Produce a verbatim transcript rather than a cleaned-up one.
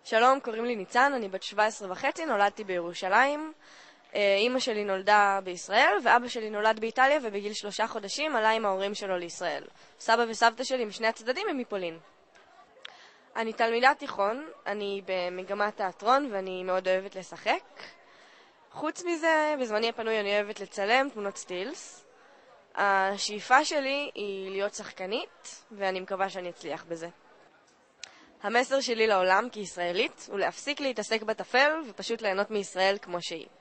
שלום, קוראים לי ניצן, אני בת שבע עשרה וחצי, נולדתי בירושלים. אמא שלי נולדה בישראל, ואבא שלי נולד באיטליה, ובגיל שלושה חודשים עלה עם ההורים שלו לישראל. סבא וסבתא שלי משני הצדדים הם מפולין. אני תלמידת תיכון, אני במגמת תיאטרון, ואני מאוד אוהבת לשחק. חוץ מזה, בזמני הפנוי אני אוהבת לצלם תמונות סטילס. השאיפה שלי היא להיות שחקנית, ואני מקווה שאני אצליח בזה. המסר שלי לעולם כישראלית הוא להפסיק להתעסק בטפל ופשוט ליהנות מישראל כמו שהיא.